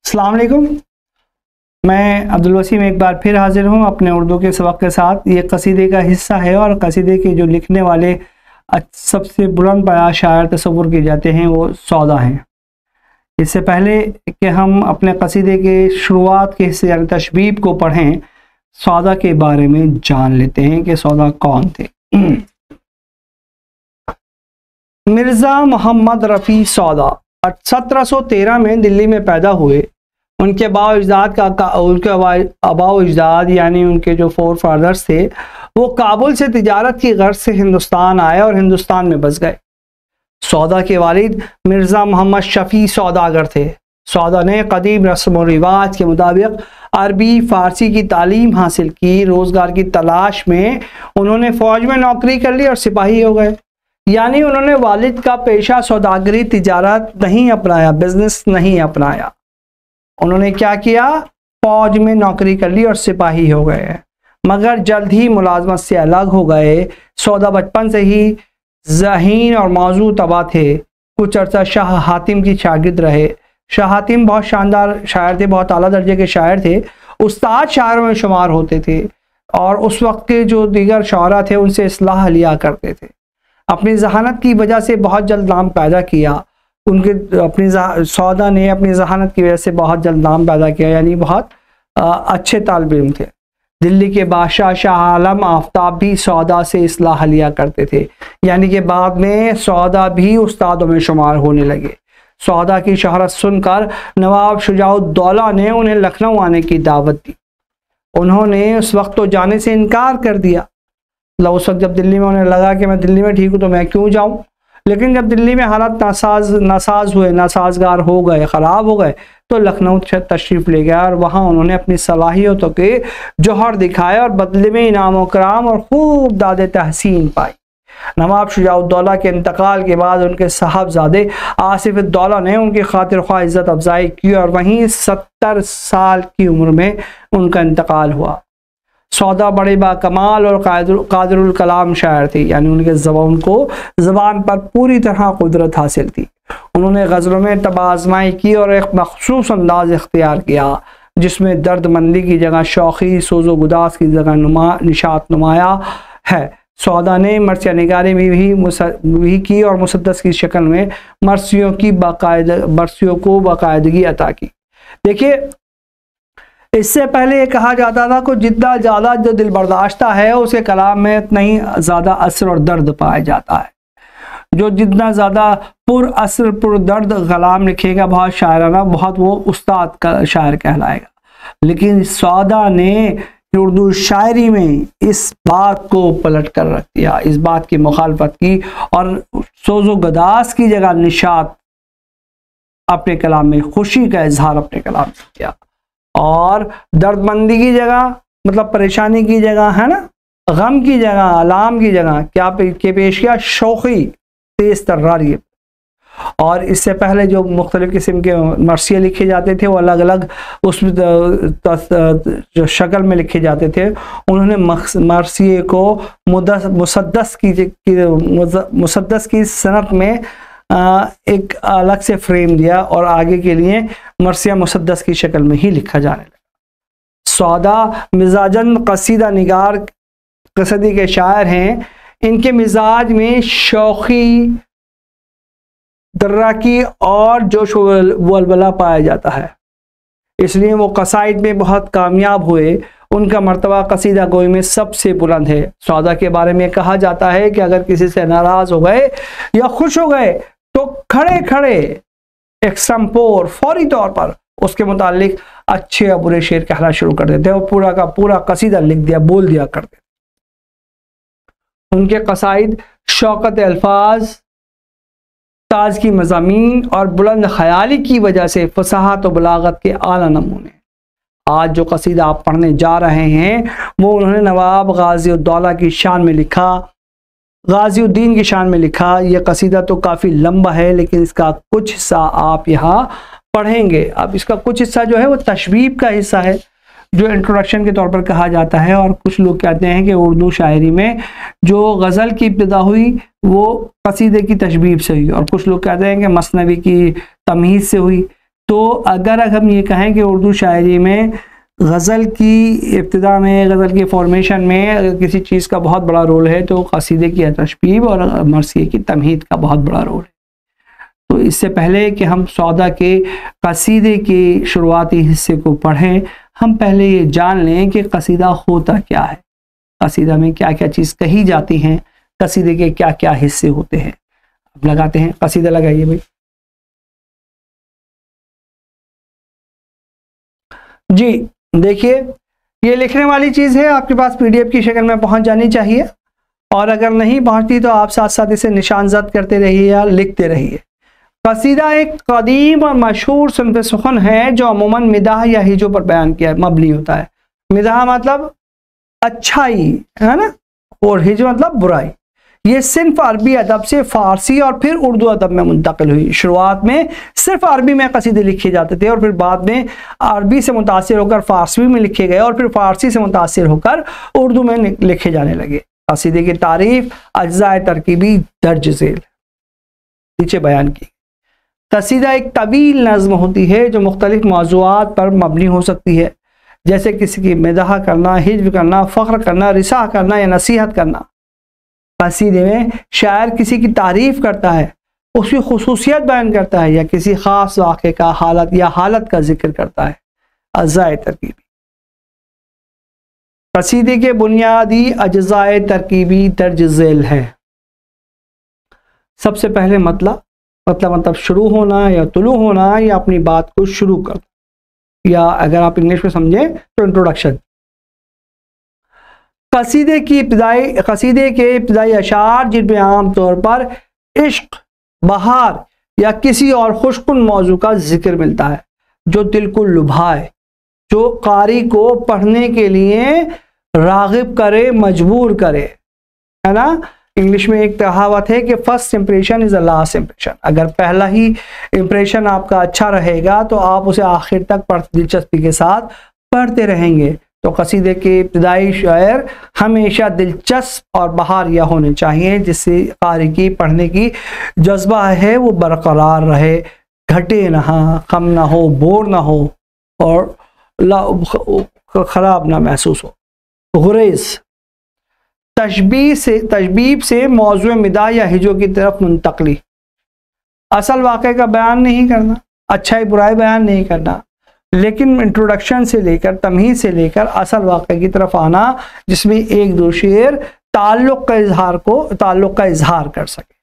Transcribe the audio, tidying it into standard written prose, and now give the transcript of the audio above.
अस्सलाम वालेकुम। मैं अब्दुल वसीम एक बार फिर हाजिर हूँ अपने उर्दू के सबक के साथ। ये कसीदे का हिस्सा है और कसीदे के जो लिखने वाले सबसे बुलंद पाया शायर तस्वुर किए जाते हैं वो सौदा हैं। इससे पहले कि हम अपने कसीदे के शुरुआत के हिस्से यानी तशबीब को पढ़ें, सौदा के बारे में जान लेते हैं कि सौदा कौन थे। मिर्ज़ा मोहम्मद रफ़ी सौदा 1713 में दिल्ली में पैदा हुए। उनके आबाओ अजदाद यानी उनके जो फोर फादर्स थे वो काबुल से तिजारत की गर्ज से हिंदुस्तान आए और हिंदुस्तान में बस गए। सौदा के वालिद मिर्ज़ा मोहम्मद शफ़ी सौदागर थे। सौदा ने कदीम रस्म और रिवाज के मुताबिक अरबी फ़ारसी की तालीम हासिल की। रोज़गार की तलाश में उन्होंने फ़ौज में नौकरी कर ली और सिपाही हो गए। यानी उन्होंने वालिद का पेशा सौदागरी तिजारत नहीं अपनाया, बिजनेस नहीं अपनाया। उन्होंने क्या किया, फौज में नौकरी कर ली और सिपाही हो गए, मगर जल्द ही मुलाजमत से अलग हो गए। सौदा बचपन से ही ज़हीन और मौजू तबा थे। कुछ अर्सा शाह हातिम की शागिर्द रहे। शाह हातिम बहुत शानदार शायर थे, बहुत आला दर्जे के शायर थे, उस्ताद शायरों में शुमार होते थे और उस वक्त के जो दीगर शायरा थे उनसे इस्लाह लिया करते थे। अपनी जहानत की वजह से बहुत जल्द नाम पैदा किया। सौदा ने अपनी जहानत की वजह से बहुत जल्द नाम पैदा किया, यानी बहुत अच्छे तालिब इल्म थे। दिल्ली के बादशाह शाह आलम आफ्ताब भी सौदा से इस्लाह लिया करते थे, यानी कि बाद में सौदा भी उस्तादों में शुमार होने लगे। सौदा की शहरत सुनकर नवाब शुजाउद्दौला ने उन्हें लखनऊ आने की दावत दी। उन्होंने उस वक्त तो जाने से इनकार कर दिया। उस वक्त जब दिल्ली में उन्हें लगा कि मैं दिल्ली में ठीक हूँ तो मैं क्यों जाऊँ, लेकिन जब दिल्ली में हालात नासाजगार हो गए, ख़राब हो गए, तो लखनऊ तशरीफ़ ले गया और वहाँ उन्होंने अपनी सलाहियतों के जौहर दिखाए और बदले में इनाम व कराम और खूब दादे तहसीन पाई। नवाब शुजाउद्दौला के इंतकाल के बाद उनके साहबजादे आसिफउद्दौला ने उनकी खातिर ख्वाह इज़्ज़त अफजाई की और वहीं 70 साल की उम्र में उनका इंतकाल हुआ। सौदा बड़े बाकमाल और कादिरुल कलाम शायर थे, यानी उनको ज़बान पर पूरी तरह कुदरत हासिल थी। उन्होंने गज़लों में तबाज़माई की और एक मखसूस अंदाज इख्तियार किया जिसमें दर्दमंदी की जगह शौक़ी, सोज़ो गुदास की जगह निशात नुमाया है। सौदा ने मरसिया निगारी भी की और मुसद्दस की शक्ल में मरसियों को बाकायदगी अता की। देखिए, इससे पहले ये कहा जाता था कि जितना ज़्यादा जो दिल बर्दाश्ता है उसके कलाम में उतना ही ज़्यादा असर और दर्द पाया जाता है। जो जितना ज़्यादा पुर असर पुर दर्द कलाम लिखेगा, बहुत शायराना, बहुत वो उस्ताद का शायर कहलाएगा। लेकिन सौदा ने उर्दू शायरी में इस बात को पलट कर रख दिया, इस बात की मुखालफत की और सोज़ो गदास की जगह निशात अपने कलाम में, खुशी का इजहार अपने कलाम में किया और दर्दमंदी की जगह मतलब परेशानी की जगह, है ना, गम की जगह, अलाम की जगह क्या पेश किया, शौक़ी तेज तर्रारी। और इससे पहले जो मुख्तलिफ़ किस्म के मरसिए लिखे जाते थे वो अलग अलग उस जो शक्ल में लिखे जाते थे। उन्होंने मरसिए को मुसद्दस की सनत में एक अलग से फ्रेम दिया और आगे के लिए मरसिया मुसद्दस की शक्ल में ही लिखा जाने लगा। सौदा मिजाजन कसीदा निगार कसीदे के शायर हैं। इनके मिजाज में शौक़ी, दर्राकी और जोश वलवला पाया जाता है, इसलिए वो कसाइद में बहुत कामयाब हुए। उनका मर्तबा कसीदा गोई में सबसे बुलंद है। सौदा के बारे में कहा जाता है कि अगर किसी से नाराज़ हो गए या खुश हो गए तो खड़े खड़े एक्सम्पोर फौरी तौर पर उसके मुतालिक अच्छे और बुरे शेर कहना शुरू कर देते हैं और पूरा का पूरा कसीदा लिख दिया, बोल दिया करते। उनके कसाइद शौकत अल्फाज, ताज की मज़ामीन और बुलंद ख्याली की वजह से फसाहत और बलागत के आला नमूने। आज जो कसीदा आप पढ़ने जा रहे हैं वो उन्होंने नवाब गाज़ीउद्दौला की शान में लिखा, गाज़ीउद्दीन की शान में लिखा। यह कसीदा तो काफ़ी लंबा है लेकिन इसका कुछ हिस्सा आप यहाँ पढ़ेंगे। अब इसका कुछ हिस्सा जो है वो तशबीब का हिस्सा है जो इंट्रोडक्शन के तौर पर कहा जाता है। और कुछ लोग कहते हैं कि उर्दू शायरी में जो गज़ल की इब्तिदा हुई वो कसीदे की तशबीब से हुई और कुछ लोग कहते हैं कि मसनवी की तमहीद से हुई। तो अगर हम ये कहें कि उर्दू शायरी में गज़ल की इब्तिदा में, गज़ल के फॉर्मेशन में अगर किसी चीज़ का बहुत बड़ा रोल है तो कसीदे की तशबीब और मरसिए की तमहीद का बहुत बड़ा रोल है। तो इससे पहले कि हम सौदा के कसीदे के शुरुआती हिस्से को पढ़ें, हम पहले ये जान लें कि कसीदा होता क्या है, कसीदा में क्या क्या चीज़ कही जाती हैं, कसीदे के क्या क्या हिस्से होते हैं। अब लगाते हैं, कसीदा लगाइए भाई जी। देखिए, ये लिखने वाली चीज़ है, आपके पास पीडीएफ की शक्ल में पहुंच जानी चाहिए, और अगर नहीं पहुंचती तो आप साथ साथ इसे निशानजद करते रहिए या लिखते रहिए। कसीदा एक कदीम और मशहूर सिन्फ़ सुखन है जो अमूमन मिदाह या हिजों पर बयान किया मबनी होता है। मिदाह मतलब अच्छाई है ना, और हिजो मतलब बुराई। ये सिर्फ अरबी अदब से फ़ारसी और फिर उर्दू अदब में मुंतकिल हुई। शुरुआत में सिर्फ अरबी में कसीदे लिखे जाते थे और फिर बाद में अरबी से मुतासिर होकर फ़ारसी में लिखे गए और फिर फ़ारसी से मुतासिर होकर उर्दू में लिखे जाने लगे। कसीदे की तारीफ अज्ज़ाए तरकीबी दर्ज झेल नीचे बयान की। कसीदा एक तवील नज़्म होती है जो मुख्तलिफ मौज़ूआत पर मबनी हो सकती है, जैसे किसी की मदाह करना, हिज्व करना, फ़ख्र करना, रिसाह करना या नसीहत करना। कसीदे में शायर किसी की तारीफ़ करता है, उसकी खुसूसियत बयान करता है या किसी ख़ास वाक़े का हालत का जिक्र करता है। अज़्ज़ाए तरकीबी कसीदे के बुनियादी अज्ज़ाए तरकीबी दर्ज झेल है। सबसे पहले मतलब शुरू होना या तुलू होना या अपनी बात को शुरू करना, या अगर आप इंग्लिश में समझें तो इंट्रोडक्शन। कसीदे के इब्तिदाई अशार जिनमें आम तौर पर इश्क, बहार या किसी और खुशकुन मौजू का जिक्र मिलता है जो दिल को लुभाए, जो कारी को पढ़ने के लिए रागिब करे, मजबूर करे, है ना। इंग्लिश में एक कहावत है कि first impression is the last impression. अगर पहला ही इंप्रेशन आपका अच्छा रहेगा तो आप उसे आखिर तक दिलचस्पी के साथ पढ़ते रहेंगे। तो कसीदे के इब्तिदाई शायर हमेशा दिलचस्प और बहारिया होने चाहिए, जिससे कारी की पढ़ने की जज्बा है वो बरकरार रहे, घटे ना, कम ना हो, बोर ना हो और ख़राब ना महसूस हो। गुरेज़ तशबीब से मौजू मिदाह या हिजो की तरफ मुंतकली। असल वाक़े का बयान नहीं करना, अच्छाई बुराई बयान नहीं करना, लेकिन इंट्रोडक्शन से लेकर तमहीद से लेकर असल वाक़े की तरफ आना, जिसमें एक दो शेर ताल्लुक़ का इजहार कर सके।